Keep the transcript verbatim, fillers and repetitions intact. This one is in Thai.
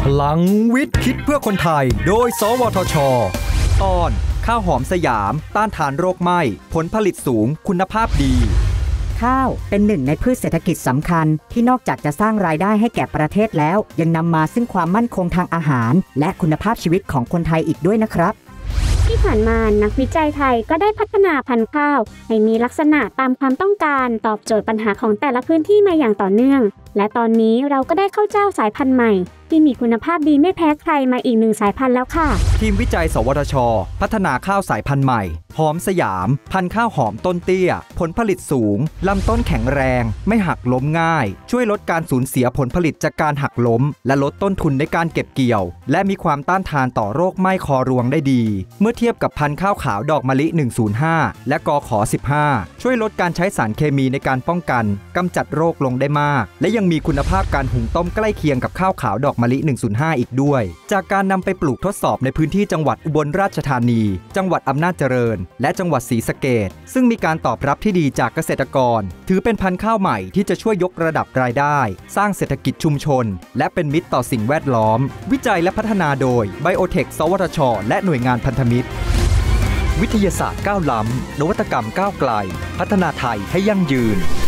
พลังวิทย์คิดเพื่อคนไทยโดยสวทช.ตอนข้าวหอมสยามต้านทานโรคไหม้ผลผลิตสูงคุณภาพดีข้าวเป็นหนึ่งในพืชเศรษฐกิจสำคัญที่นอกจากจะสร้างรายได้ให้แก่ประเทศแล้วยังนำมาซึ่งความมั่นคงทางอาหารและคุณภาพชีวิตของคนไทยอีกด้วยนะครับที่ผ่านมานักวิจัยไทยก็ได้พัฒนาพันธุ์ข้าวให้มีลักษณะตามความต้องการตอบโจทย์ปัญหาของแต่ละพื้นที่มาอย่างต่อเนื่องและตอนนี้เราก็ได้ข้าวเจ้าสายพันธุ์ใหม่ที่มีคุณภาพดีไม่แพ้ใครมาอีกหนึ่งสายพันธุ์แล้วค่ะทีมวิจัยสวทช.พัฒนาข้าวสายพันธุ์ใหม่หอมสยามพันธุ์ข้าวหอมต้นเตี้ยผลผลิตสูงลำต้นแข็งแรงไม่หักล้มง่ายช่วยลดการสูญเสียผลผลิตจากการหักล้มและลดต้นทุนในการเก็บเกี่ยวและมีความต้านทานต่อโรคไหม้คอรวงได้ดีเมื่อเทียบกับพันธุ์ข้าวขาวดอกมะลิหนึ่งศูนย์ห้าและกขสิบห้าช่วยลดการใช้สารเคมีในการป้องกันกำจัดโรคลงได้มากและยังมีคุณภาพการหุงต้มใกล้เคียงกับข้าวขาวดอกมะลิหนึ่งศูนย์ห้าอีกด้วยจากการนำไปปลูกทดสอบในพื้นที่จังหวัดอุบลราชธานีจังหวัดอำนาจเจริญและจังหวัดศรีสะเกษซึ่งมีการตอบรับที่ดีจากเกษตรกรถือเป็นพันธุ์ข้าวใหม่ที่จะช่วยยกระดับรายได้สร้างเศรษฐกิจชุมชนและเป็นมิตรต่อสิ่งแวดล้อมวิจัยและพัฒนาโดย Biotech สวทช.และหน่วยงานพันธมิตรวิทยาศาสตร์ก้าวล้ำนวัตกรรมก้าวไกลพัฒนาไทยให้ยั่งยืน